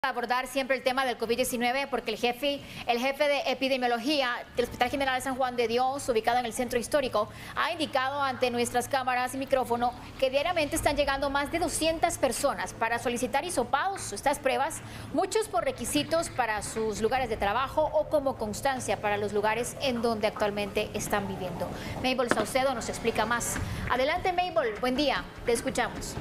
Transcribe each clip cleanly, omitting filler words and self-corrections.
Abordar siempre el tema del COVID-19 porque el jefe de epidemiología del Hospital General de San Juan de Dios, ubicado en el centro histórico, ha indicado ante nuestras cámaras y micrófono que diariamente están llegando más de 200 personas para solicitar hisopados, estas pruebas, muchos por requisitos para sus lugares de trabajo o como constancia para los lugares en donde actualmente están viviendo. Mabel Saucedo nos explica más. Adelante, Mabel, buen día, te escuchamos.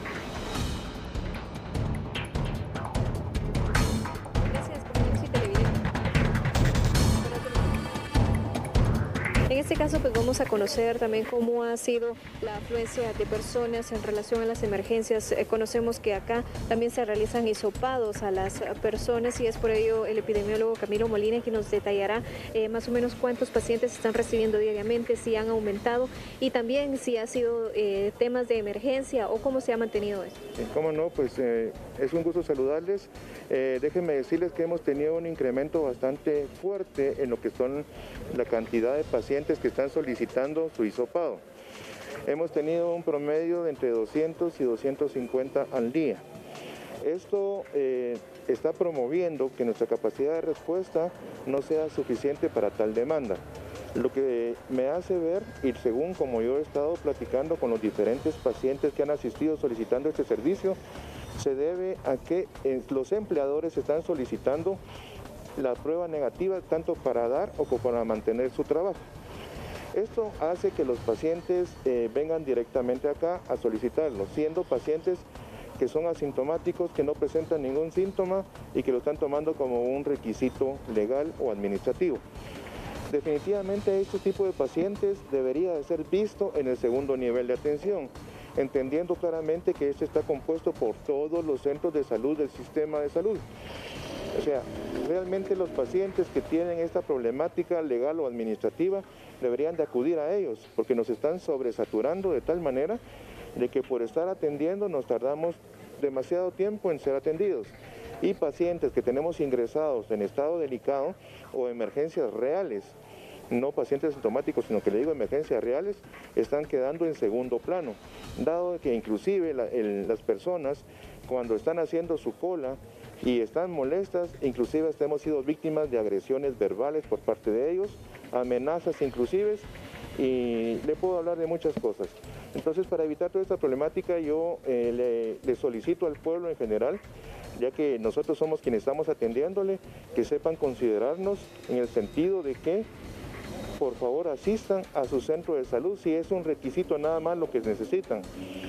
En este caso, pues vamos a conocer también cómo ha sido la afluencia de personas en relación a las emergencias. Conocemos que acá también se realizan hisopados a las personas y es por ello el epidemiólogo Camilo Molina quien nos detallará más o menos cuántos pacientes están recibiendo diariamente, si han aumentado y también si ha sido temas de emergencia o cómo se ha mantenido esto. Cómo no, pues es un gusto saludarles. Déjenme decirles que hemos tenido un incremento bastante fuerte en lo que son la cantidad de pacientes que están solicitando su hisopado. Hemos tenido un promedio de entre 200 y 250 al día. Esto está promoviendo que nuestra capacidad de respuesta no sea suficiente para tal demanda. Lo que me hace ver, y según como yo he estado platicando con los diferentes pacientes que han asistido solicitando este servicio, se debe a que los empleadores están solicitando la prueba negativa tanto para dar o como para mantener su trabajo. Esto hace que los pacientes vengan directamente acá a solicitarlo, siendo pacientes que son asintomáticos, que no presentan ningún síntoma y que lo están tomando como un requisito legal o administrativo. Definitivamente este tipo de pacientes debería de ser visto en el segundo nivel de atención, entendiendo claramente que este está compuesto por todos los centros de salud del sistema de salud. O sea, realmente los pacientes que tienen esta problemática legal o administrativa deberían de acudir a ellos, porque nos están sobresaturando de tal manera de que por estar atendiendo nos tardamos demasiado tiempo en ser atendidos. Y pacientes que tenemos ingresados en estado delicado o emergencias reales, no pacientes sintomáticos, sino que le digo emergencias reales, están quedando en segundo plano, dado que inclusive las personas cuando están haciendo su cola y están molestas, inclusive hemos sido víctimas de agresiones verbales por parte de ellos, amenazas inclusive, y le puedo hablar de muchas cosas. Entonces, para evitar toda esta problemática, yo le solicito al pueblo en general, ya que nosotros somos quienes estamos atendiéndole, que sepan considerarnos en el sentido de que por favor asistan a su centro de salud si es un requisito nada más lo que necesitan,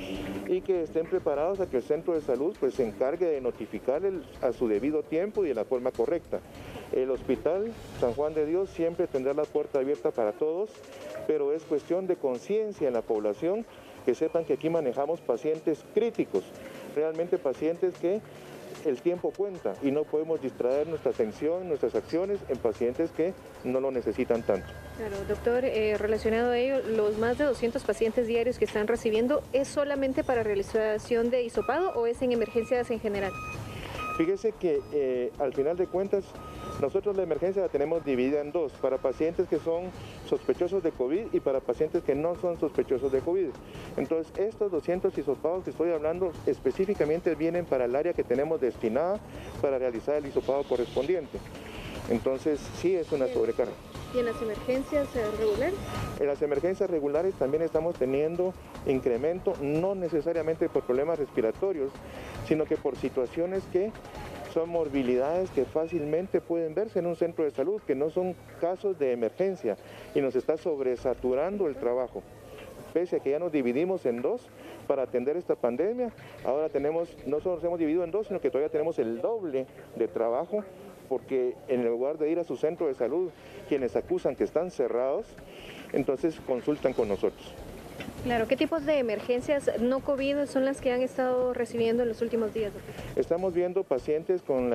y que estén preparados a que el centro de salud pues se encargue de notificar a su debido tiempo y de la forma correcta. El Hospital San Juan de Dios siempre tendrá la puerta abierta para todos, pero es cuestión de conciencia en la población, que sepan que aquí manejamos pacientes críticos, realmente pacientes que el tiempo cuenta y no podemos distraer nuestra atención, nuestras acciones en pacientes que no lo necesitan tanto. Claro, doctor, relacionado a ello, los más de 200 pacientes diarios que están recibiendo, ¿es solamente para realización de hisopado o es en emergencias en general? Fíjese que al final de cuentas, nosotros la emergencia la tenemos dividida en dos, para pacientes que son sospechosos de COVID y para pacientes que no son sospechosos de COVID. Entonces, estos 200 hisopados que estoy hablando específicamente vienen para el área que tenemos destinada para realizar el hisopado correspondiente. Entonces, sí es una sobrecarga. ¿Y en las emergencias regulares? En las emergencias regulares también estamos teniendo incremento, no necesariamente por problemas respiratorios, sino que por situaciones que son morbilidades que fácilmente pueden verse en un centro de salud, que no son casos de emergencia y nos está sobresaturando el trabajo. Pese a que ya nos dividimos en dos para atender esta pandemia, ahora no solo nos hemos dividido en dos, sino que todavía tenemos el doble de trabajo, porque en lugar de ir a su centro de salud, quienes acusan que están cerrados, entonces consultan con nosotros. Claro, ¿qué tipos de emergencias no COVID son las que han estado recibiendo en los últimos días, doctor? Estamos viendo pacientes con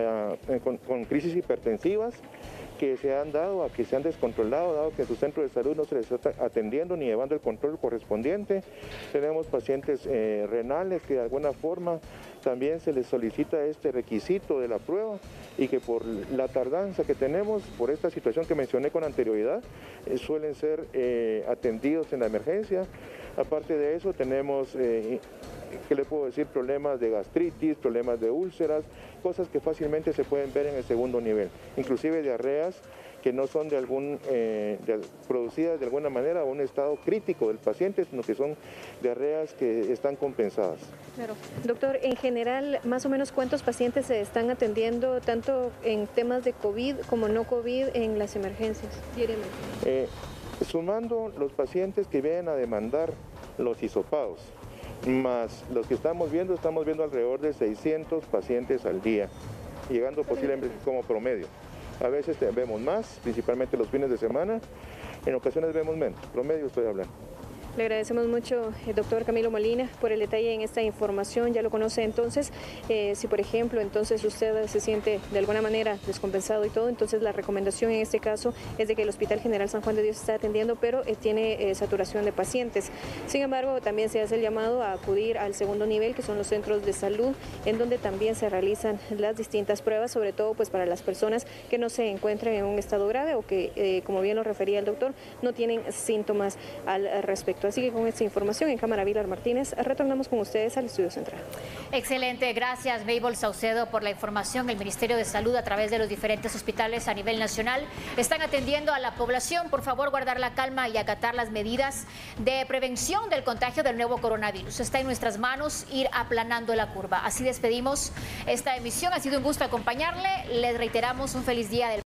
crisis hipertensivas que se han dado, que se han descontrolado, dado que en su centro de salud no se les está atendiendo ni llevando el control correspondiente. Tenemos pacientes renales que de alguna forma también se les solicita este requisito de la prueba y que por la tardanza que tenemos, por esta situación que mencioné con anterioridad, suelen ser atendidos en la emergencia. Aparte de eso, tenemos ¿qué le puedo decir? Problemas de gastritis, problemas de úlceras, cosas que fácilmente se pueden ver en el segundo nivel, inclusive diarreas que no son producidas de alguna manera a un estado crítico del paciente, sino que son diarreas que están compensadas. Claro. Doctor, en general, más o menos, ¿cuántos pacientes se están atendiendo, tanto en temas de COVID como no COVID, en las emergencias diariamente? Sumando los pacientes que vienen a demandar los hisopados, más los que estamos viendo alrededor de 600 pacientes al día, llegando posiblemente como promedio. A veces vemos más, principalmente los fines de semana, en ocasiones vemos menos, promedio estoy hablando. Le agradecemos mucho, doctor Camilo Molina, por el detalle en esta información. Ya lo conoce entonces. Si, por ejemplo, entonces usted se siente de alguna manera descompensado y todo, entonces la recomendación en este caso es de que el Hospital General San Juan de Dios está atendiendo, pero tiene saturación de pacientes. Sin embargo, también se hace el llamado a acudir al segundo nivel, que son los centros de salud, en donde también se realizan las distintas pruebas, sobre todo pues para las personas que no se encuentran en un estado grave o que, como bien lo refería el doctor, no tienen síntomas al respecto. Así que con esta información en cámara, Vilar Martínez, retornamos con ustedes al estudio central. Excelente, gracias Mabel Saucedo por la información. El Ministerio de Salud, a través de los diferentes hospitales a nivel nacional, están atendiendo a la población. Por favor, guardar la calma y acatar las medidas de prevención del contagio del nuevo coronavirus. Está en nuestras manos ir aplanando la curva. Así despedimos esta emisión. Ha sido un gusto acompañarle. Les reiteramos un feliz día del